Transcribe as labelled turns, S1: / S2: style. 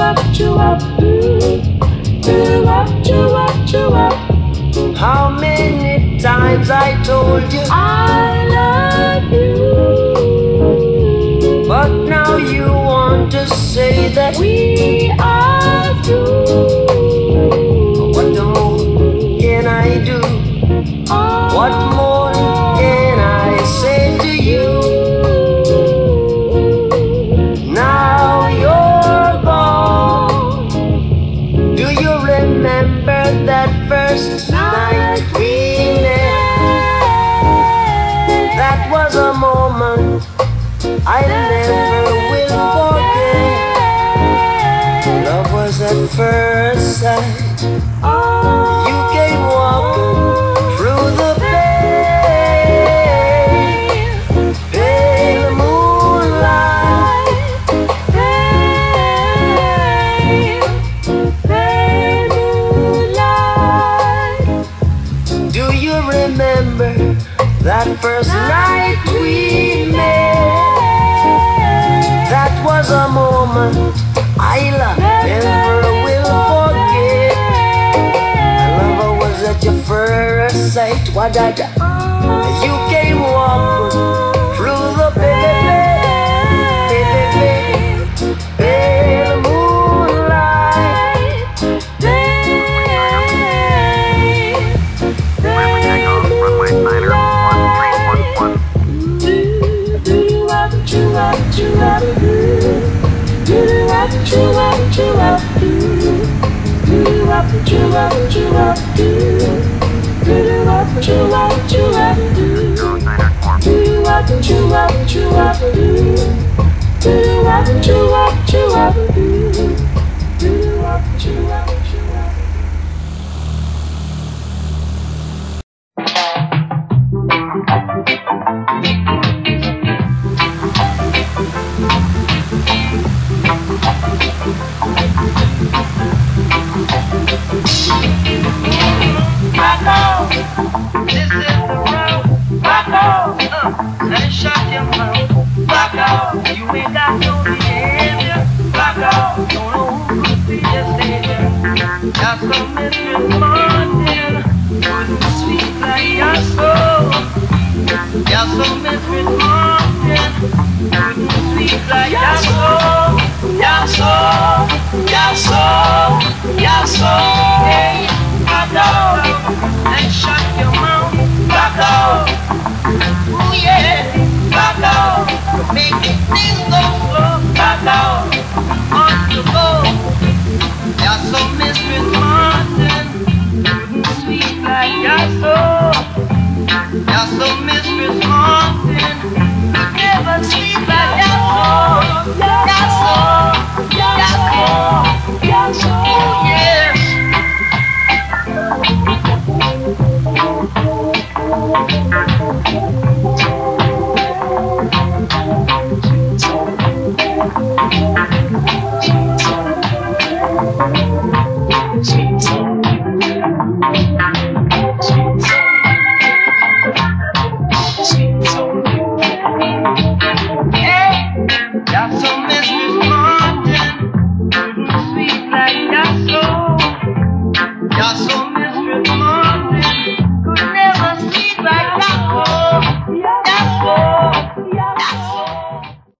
S1: How many times I told you
S2: I love you,
S1: but now you want to say that
S2: we are through.
S1: What more can I do? What more can I say to you? Now you're gone. Do you remember that first night we met? That was a moment I never will forget. Love was at first sight. You came walking through the pale moonlight. Do you remember that first night we met? That was a moment I never will forget. Love was at your first sight. What did you came walking through the pale moonlight. This is the road. Back off, and shut your mouth. Back off, you ain't got no behavior. Back off, don't know who could be your savior. Got some mistress Martin, sweet like your soul. Got some mistress Martin, sweet like your soul. Your soul, your soul, your soul. Hey, back off, and shut your mouth. Back off, oh yeah, back off, making things go slow. Back off, on the go. You're so Mistress Martin, sweet like your soul. You're so Mistress Martin, never sweet like your soul. Your soul, your soul, your soul, oh yes.